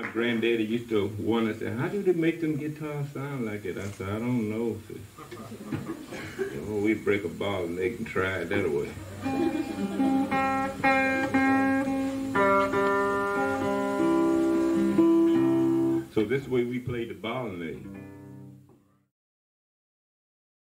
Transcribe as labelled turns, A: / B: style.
A: granddaddy used to wonder, say, how do they make them guitars sound like it? I said, I don't know. Oh, we'd break a ball and they can try it that way. So this way we played the ball and